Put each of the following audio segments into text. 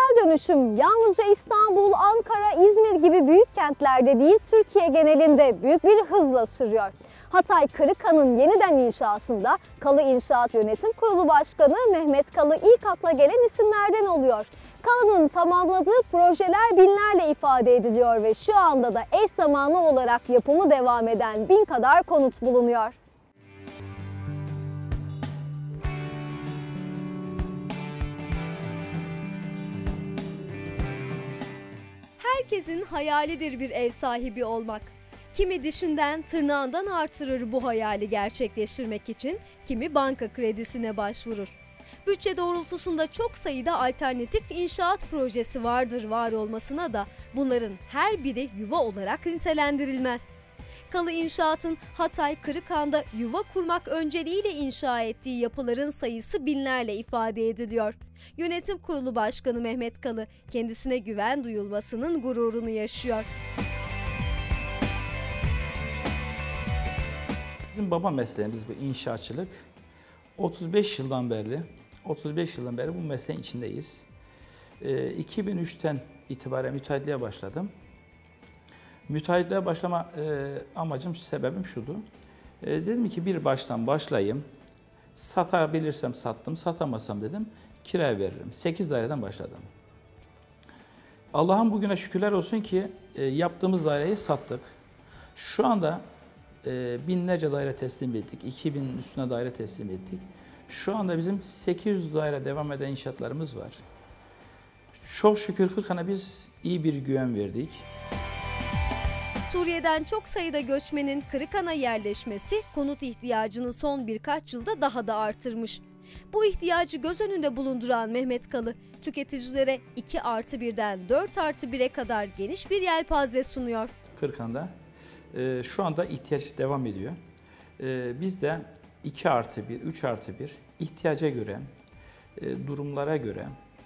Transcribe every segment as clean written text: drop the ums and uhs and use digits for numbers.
Kentsel dönüşüm yalnızca İstanbul, Ankara, İzmir gibi büyük kentlerde değil, Türkiye genelinde büyük bir hızla sürüyor. Hatay Kırıkhan'ın yeniden inşasında Kalı İnşaat Yönetim Kurulu Başkanı Mehmet Kalı ilk akla gelen isimlerden oluyor. Kalı'nın tamamladığı projeler binlerle ifade ediliyor ve şu anda da eş zamanlı olarak yapımı devam eden 1000 kadar konut bulunuyor. Herkesin hayalidir bir ev sahibi olmak. Kimi dişinden, tırnağından artırır bu hayali gerçekleştirmek için, kimi banka kredisine başvurur. Bütçe doğrultusunda çok sayıda alternatif inşaat projesi var olmasına da bunların her biri yuva olarak nitelendirilmez. Kalı İnşaat'ın Hatay Kırıkhan'da yuva kurmak önceliğiyle inşa ettiği yapıların sayısı binlerle ifade ediliyor. Yönetim Kurulu Başkanı Mehmet Kalı kendisine güven duyulmasının gururunu yaşıyor. Bizim baba mesleğimiz bu inşaatçılık. 35 yıldan beri bu mesleğin içindeyiz. 2003'ten itibaren müteahhitliğe başladım. Müteahhitliğe başlama sebebim şudu. Dedim ki bir baştan başlayayım. Satabilirsem sattım, satamazsam dedim kiraya veririm. 8 daireden başladım. Allah'ın bugüne şükürler olsun ki yaptığımız daireyi sattık. Şu anda binlerce daire teslim ettik. 2000'in üstüne daire teslim ettik. Şu anda bizim 800 daire devam eden inşaatlarımız var. Çok şükür Kırıkhan'a biz iyi bir güven verdik. Suriye'den çok sayıda göçmenin Kırıkhan'a yerleşmesi konut ihtiyacını son birkaç yılda daha da artırmış. Bu ihtiyacı göz önünde bulunduran Mehmet Kalı, tüketicilere 2+1'den 4+1'e kadar geniş bir yelpaze sunuyor. Kırıkhan'da şu anda ihtiyaç devam ediyor. Biz de 2+1, 3+1 ihtiyaca göre, durumlara göre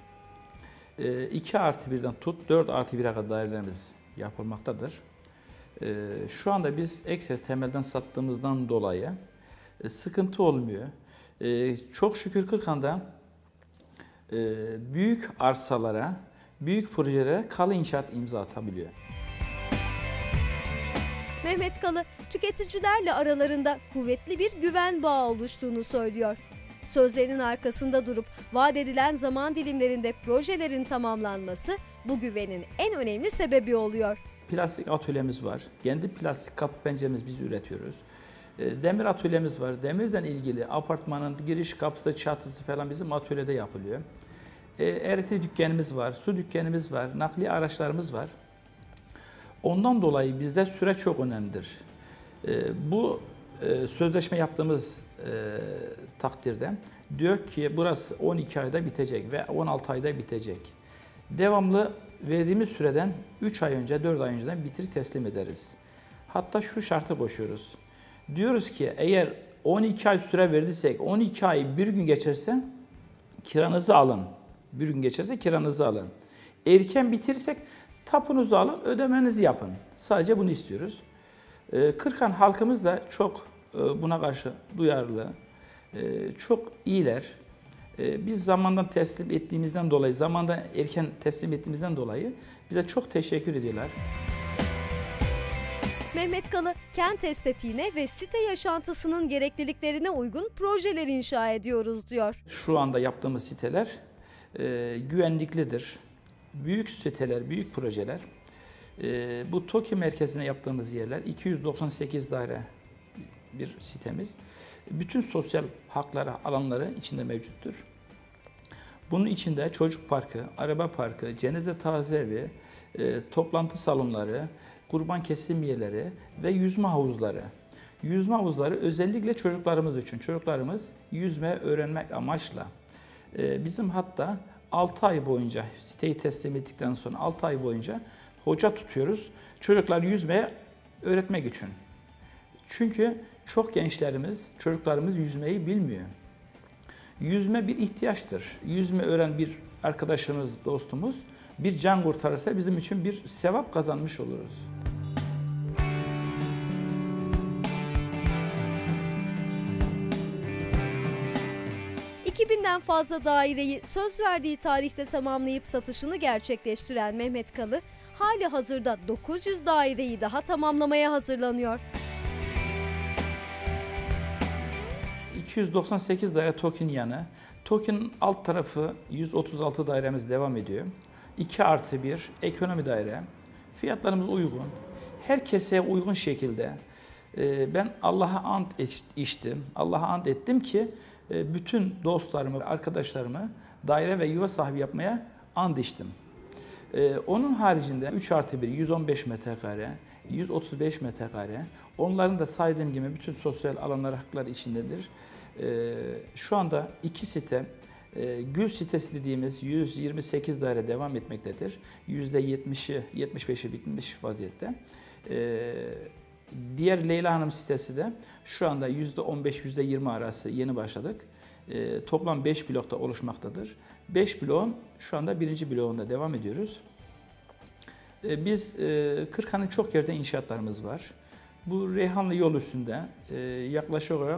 2+1'den tut 4+1'e kadar dairelerimiz yapılmaktadır. Şu anda biz ekstra temelden sattığımızdan dolayı sıkıntı olmuyor. Çok şükür Kırıkhan'da büyük arsalara, büyük projelere Kalı İnşaat imza atabiliyor. Mehmet Kalı, tüketicilerle aralarında kuvvetli bir güven bağı oluştuğunu söylüyor. Sözlerinin arkasında durup vaat edilen zaman dilimlerinde projelerin tamamlanması bu güvenin en önemli sebebi oluyor. Plastik atölyemiz var. Kendi plastik kapı penceremizi biz üretiyoruz. Demir atölyemiz var. Demirden ilgili apartmanın giriş kapısı, çatısı falan bizim atölyede yapılıyor. Eritri dükkanımız var, su dükkanımız var, nakliye araçlarımız var. Ondan dolayı bizde süre çok önemlidir. Bu sözleşme yaptığımız takdirde diyor ki burası 12 ayda bitecek ve 16 ayda bitecek. Devamlı verdiğimiz süreden 3 ay önce, 4 ay önceden bitir teslim ederiz. Hatta şu şartı koşuyoruz. Diyoruz ki eğer 12 ay süre verdiysek 12 ay bir gün geçerse kiranızı alın. Bir gün geçerse kiranızı alın. Erken bitirirsek tapunuzu alın, ödemenizi yapın. Sadece bunu istiyoruz. Kırıkhan halkımız da çok buna karşı duyarlı, çok iyiler. Biz zamandan teslim ettiğimizden dolayı, zamandan erken teslim ettiğimizden dolayı bize çok teşekkür ediyorlar. Mehmet Kalı, kent estetiğine ve site yaşantısının gerekliliklerine uygun projeler inşa ediyoruz diyor. Şu anda yaptığımız siteler güvenliklidir. Büyük siteler, büyük projeler. Bu TOKİ merkezine yaptığımız yerler 298 daire bir sitemiz. Bütün sosyal hakları, alanları içinde mevcuttur. Bunun içinde çocuk parkı, araba parkı, cenaze taziye evi, toplantı salonları, kurban kesim yerleri ve yüzme havuzları. Yüzme havuzları özellikle çocuklarımız için. Çocuklarımız yüzme öğrenmek amaçla. Bizim hatta 6 ay boyunca siteyi teslim ettikten sonra 6 ay boyunca hoca tutuyoruz. Çocuklar yüzmeye öğretmek için. Çünkü çok gençlerimiz, çocuklarımız yüzmeyi bilmiyor. Yüzme bir ihtiyaçtır. Yüzme öğren bir arkadaşımız, dostumuz bir can kurtarırsa bizim için bir sevap kazanmış oluruz. 2013 2000'den fazla daireyi söz verdiği tarihte tamamlayıp satışını gerçekleştiren Mehmet Kalı, hali hazırda 900 daireyi daha tamamlamaya hazırlanıyor. 298 daire TOKİ'nin yanı. TOKİ'nin alt tarafı 136 dairemiz devam ediyor. 2+1 ekonomi daire. Fiyatlarımız uygun. Herkese uygun şekilde ben Allah'a ant içtim. Allah'a ant ettim ki bütün dostlarımı, arkadaşlarımı daire ve yuva sahibi yapmaya ant içtim. Onun haricinde 3+1, 115 metrekare, 135 metrekare. Onların da saydığım gibi bütün sosyal alanlar hakları içindedir. Şu anda 2 site, Gül sitesi dediğimiz 128 daire devam etmektedir. %70'i, 75'i bitmiş vaziyette. Diğer Leyla Hanım sitesi de şu anda %15, %20 arası yeni başladık. Toplam 5 blokta oluşmaktadır. 5 bloğun şu anda 1. bloğunda devam ediyoruz. Biz Kırkhan'ın çok yerde inşaatlarımız var. Bu Reyhanlı yol üstünde yaklaşık olarak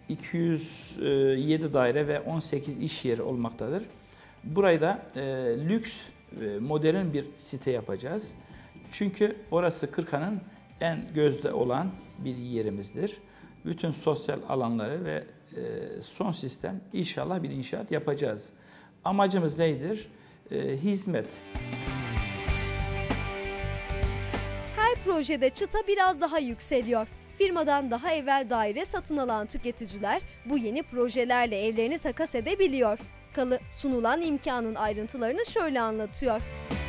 207 daire ve 18 iş yeri olmaktadır. Burayı da lüks, modern bir site yapacağız. Çünkü orası Kırkhan'ın en gözde olan bir yerimizdir. Bütün sosyal alanları ve son sistem inşallah bir inşaat yapacağız. Amacımız nedir? Hizmet. Her projede çıta biraz daha yükseliyor. Firmadan daha evvel daire satın alan tüketiciler bu yeni projelerle evlerini takas edebiliyor. Kalı sunulan imkanın ayrıntılarını şöyle anlatıyor.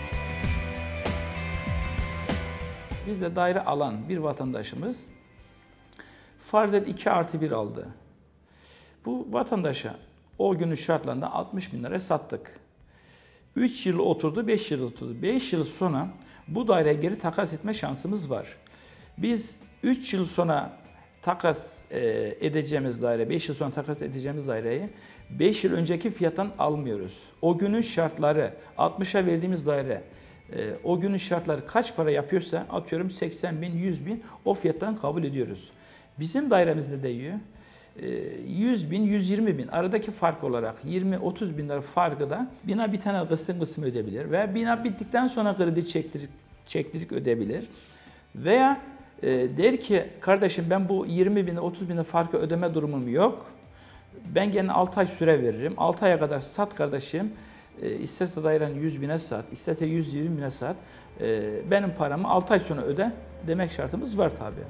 Bizde daire alan bir vatandaşımız farz et 2+1 aldı. Bu vatandaşa o günün şartlarında 60.000 liraya sattık. 3 yıl oturdu, 5 yıl oturdu. 5 yıl sonra bu daireye geri takas etme şansımız var. Biz 3 yıl sonra takas edeceğimiz daire, 5 yıl sonra takas edeceğimiz daireyi 5 yıl önceki fiyattan almıyoruz. O günün şartları, 60'a verdiğimiz daire, o günün şartları kaç para yapıyorsa atıyorum 80.000, 100.000 o fiyattan kabul ediyoruz. Bizim dairemizde değiyor. 100.000, 120.000 aradaki fark olarak 20-30 bin lira farkı da bina bir tane kısım ödeyebilir veya bina bittikten sonra kredi çektirip ödeyebilir veya der ki kardeşim ben bu 20.000, 30.000 farkı ödeme durumum yok. Ben gene 6 ay süre veririm. 6 aya kadar sat kardeşim. İsterse dairenin 100.000'e sat, isterse 120.000'e sat. Benim paramı 6 ay sonra öde demek şartımız var tabii.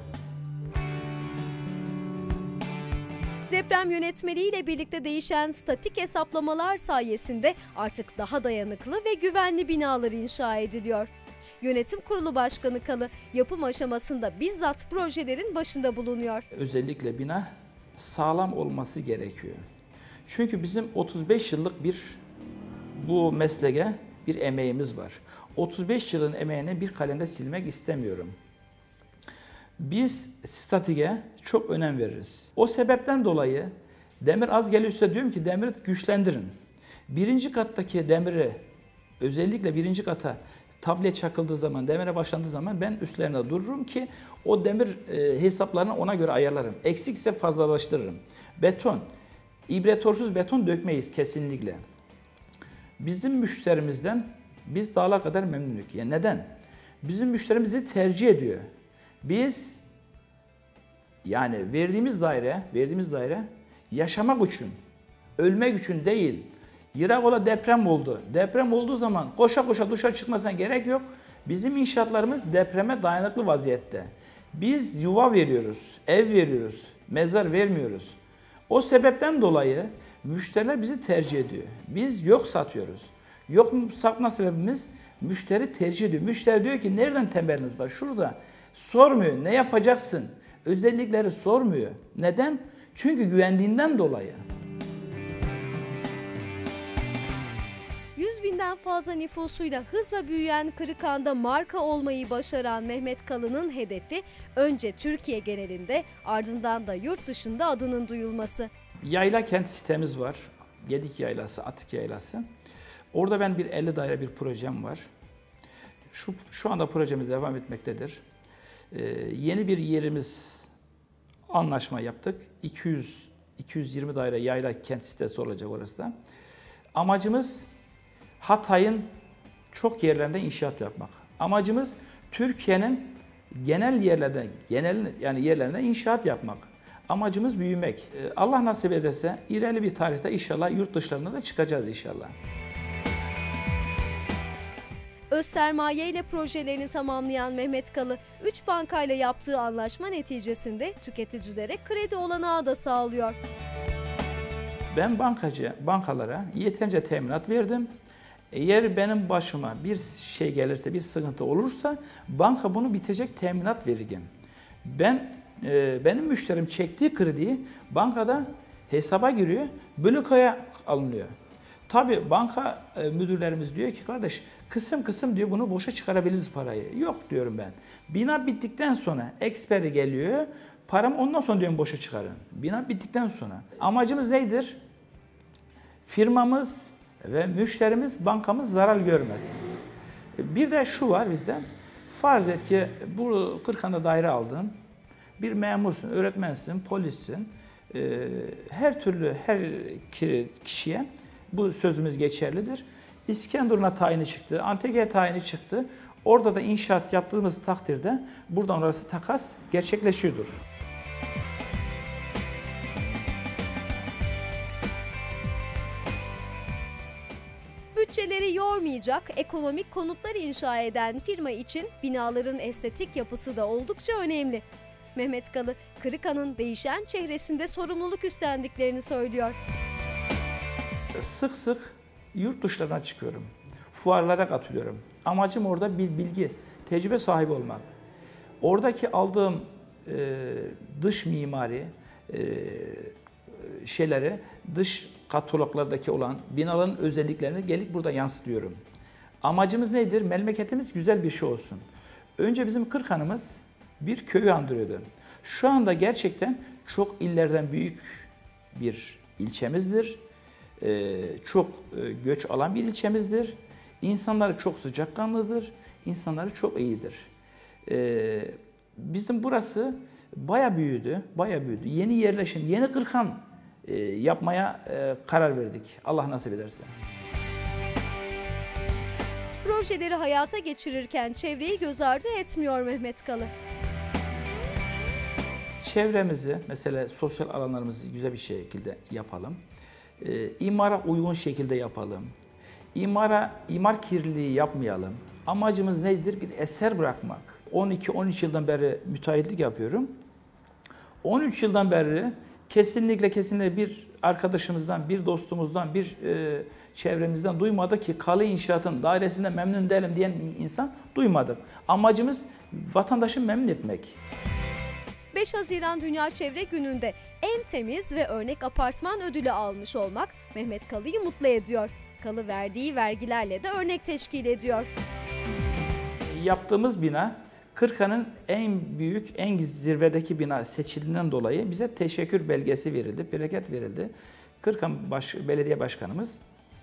Deprem yönetmeliğiyle birlikte değişen statik hesaplamalar sayesinde artık daha dayanıklı ve güvenli binalar inşa ediliyor. Yönetim Kurulu Başkanı Kalı yapım aşamasında bizzat projelerin başında bulunuyor. Özellikle bina sağlam olması gerekiyor. Çünkü bizim 35 yıllık bu meslege bir emeğimiz var. 35 yılın emeğini bir kalemde silmek istemiyorum. Biz statike çok önem veririz. O sebepten dolayı demir az geliyorsa diyorum ki demiri güçlendirin. 1. kattaki demiri özellikle 1. kata tablet çakıldığı zaman, demire başlandığı zaman ben üstlerine dururum ki o demir hesaplarını ona göre ayarlarım. Eksikse fazlalaştırırım. Beton, ibretorsuz beton dökmeyiz kesinlikle. Bizim müşterimizden biz dağlar kadar memnunuk. Yani neden? Bizim müşterimizi tercih ediyor. Biz yani verdiğimiz daire yaşamak için, ölmek için değil. Yırak ola deprem oldu. Deprem olduğu zaman koşa koşa duşa çıkmasına gerek yok. Bizim inşaatlarımız depreme dayanıklı vaziyette. Biz yuva veriyoruz, ev veriyoruz, mezar vermiyoruz. O sebepten dolayı müşteriler bizi tercih ediyor. Biz yok satıyoruz. Yok satma sebebimiz müşteri tercih ediyor. Müşteri diyor ki nereden temeliniz var? Şurada. Sormuyor. Ne yapacaksın? Özellikleri sormuyor. Neden? Çünkü güvendiğinden dolayı. 100.000'den fazla nüfusuyla hızla büyüyen Kırıkhan'da marka olmayı başaran Mehmet Kalı'nın hedefi önce Türkiye genelinde ardından da yurt dışında adının duyulması. Yayla kent sitemiz var. Gedik Yaylası, Atık Yaylası. Orada ben bir 50 daire bir projem var. Şu anda projemiz devam etmektedir. Yeni bir yerimiz anlaşma yaptık. 220 daire yayla kent sitesi olacak orası da. Amacımız Hatay'ın çok yerlerinde inşaat yapmak. Amacımız Türkiye'nin genel yerlerinde inşaat yapmak. Amacımız büyümek. Allah nasip ederse ilerli bir tarihte inşallah yurt dışlarına da çıkacağız inşallah. Öz sermaye ile projelerini tamamlayan Mehmet Kalı, 3 bankayla yaptığı anlaşma neticesinde tüketicilere kredi olanağı da sağlıyor. Ben bankalara yeterince teminat verdim. Eğer benim başıma bir şey gelirse, bir sıkıntı olursa banka bunu bitecek teminat vereceğim. Benim müşterim çektiği krediyi bankada hesaba giriyor, blokoya alınıyor. Tabii banka müdürlerimiz diyor ki kardeş kısım kısım diyor bunu boşa çıkarabiliriz parayı. Yok diyorum ben. Bina bittikten sonra eksperi geliyor. Paramı ondan sonra diyorum boşa çıkarın. Bina bittikten sonra. Amacımız nedir? Firmamız ve müşterimiz, bankamız zarar görmesin. Bir de şu var bizde. Farz et ki bu Kırkhan'da daire aldın. Bir memursun, öğretmensin, polissin. Her kişiye bu sözümüz geçerlidir. İskenderun'a tayini çıktı, Antakya'ya tayini çıktı. Orada da inşaat yaptığımız takdirde buradan orası takas gerçekleşiyordur. Bütçeleri yormayacak ekonomik konutlar inşa eden firma için binaların estetik yapısı da oldukça önemli. Mehmet Kalı, Kırıkhan'ın değişen çehresinde sorumluluk üstlendiklerini söylüyor. Sık sık yurt dışlarına çıkıyorum. Fuarlara katılıyorum. Amacım orada bir bilgi, tecrübe sahibi olmak. Oradaki aldığım dış mimari dış kataloglardaki olan binaların özelliklerini gelip burada yansıtıyorum. Amacımız nedir? Memleketimiz güzel bir şey olsun. Önce bizim Kırkhan'ımız bir köyü andırıyordu. Şu anda gerçekten çok illerden büyük bir ilçemizdir. Çok göç alan bir ilçemizdir. İnsanları çok sıcakkanlıdır. İnsanları çok iyidir. Bizim burası bayağı büyüdü. Yeni yerleşim, yeni Kırkhan yapmaya karar verdik. Allah nasip ederse. Projeleri hayata geçirirken çevreyi göz ardı etmiyor Mehmet Kalı. Çevremizi, mesela sosyal alanlarımızı güzel bir şekilde yapalım. İmara uygun şekilde yapalım. İmar kirliliği yapmayalım. Amacımız nedir? Bir eser bırakmak. 12-13 yıldan beri müteahhitlik yapıyorum. 13 yıldan beri kesinlikle bir arkadaşımızdan, bir dostumuzdan, bir çevremizden duymadık ki Kalı İnşaat'ın dairesinden memnun değilim diyen insan duymadık. Amacımız vatandaşı memnun etmek. 5 Haziran Dünya Çevre Günü'nde en temiz ve örnek apartman ödülü almış olmak Mehmet Kalı'yı mutlu ediyor. Kalı verdiği vergilerle de örnek teşkil ediyor. Yaptığımız bina Kırkhan'ın en büyük, en zirvedeki bina seçildiğinden dolayı bize teşekkür belgesi verildi, plaket verildi. Kırkhan Belediye Başkanımız.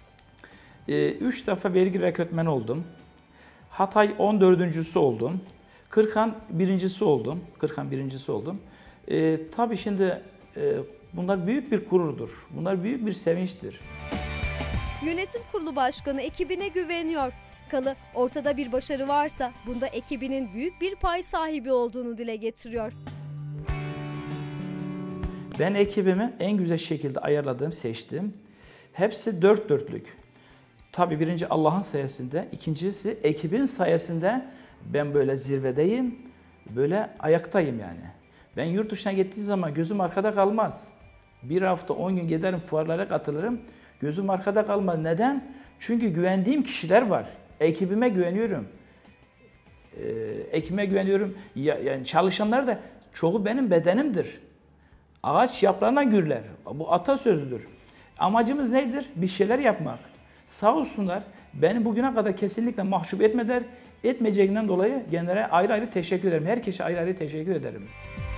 3 defa vergi rekortmeni oldum. Hatay 14.'sü oldum. Kırkhan birincisi oldum. Tabii şimdi bunlar büyük bir gururdur. Bunlar büyük bir sevinçtir. Yönetim Kurulu Başkanı ekibine güveniyor. Kalı, ortada bir başarı varsa bunda ekibinin büyük bir pay sahibi olduğunu dile getiriyor. Ben ekibimi en güzel şekilde ayarladım, seçtim. Hepsi dört dörtlük. Tabii birinci Allah'ın sayesinde, ikincisi ekibin sayesinde ben böyle zirvedeyim, böyle ayaktayım yani. Ben yurt dışına gittiğim zaman gözüm arkada kalmaz. Bir hafta 10 gün giderim, fuarlara katılırım. Gözüm arkada kalmaz. Neden? Çünkü güvendiğim kişiler var. Ekibime güveniyorum. Ekibime güveniyorum. Yani çalışanlar da çoğu benim bedenimdir. Ağaç yaprağına gürler. Bu atasözüdür. Amacımız nedir? Bir şeyler yapmak. Sağ olsunlar beni bugüne kadar kesinlikle mahcup etmediler. Etmeyeceğinden dolayı genlere ayrı ayrı teşekkür ederim. Herkese ayrı ayrı teşekkür ederim.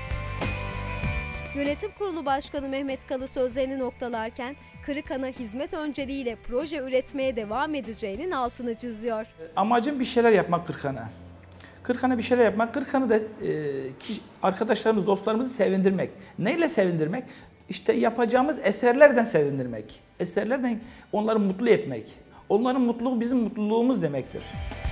Yönetim Kurulu Başkanı Mehmet Kalı sözlerini noktalarken Kırıkhan'a hizmet önceliğiyle proje üretmeye devam edeceğinin altını çiziyor. Amacım bir şeyler yapmak Kırkhan'a. Kırkhan'a bir şeyler yapmak, Kırkhan'ı da arkadaşlarımız, dostlarımızı sevindirmek. Neyle sevindirmek? İşte yapacağımız eserlerden sevindirmek, eserlerden onları mutlu etmek. Onların mutluluğu bizim mutluluğumuz demektir.